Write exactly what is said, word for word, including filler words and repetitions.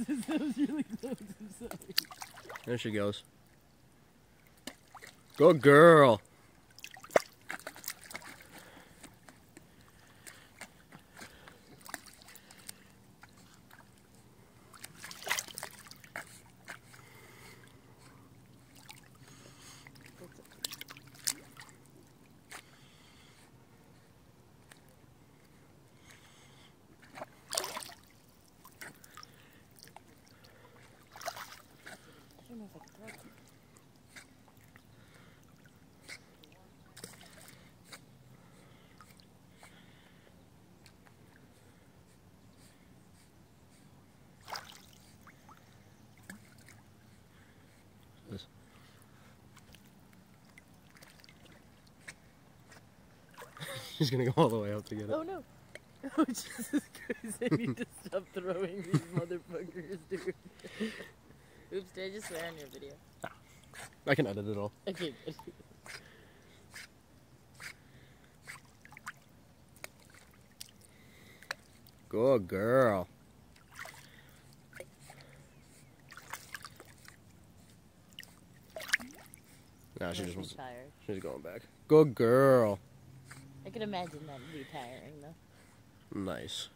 Jesus, that was really close. I'm sorry. There she goes. Good girl. I don't know if I can throw them. This. She's gonna go all the way up to get it. Oh no! Oh Jesus Christ! I need to stop throwing these motherfuckers, dude. Oops, did I just swear on your video? I can edit it all. Okay, good. Good girl. Nah, she just wants. tired. She's going back. Good girl. I can imagine that would be tiring though. Nice.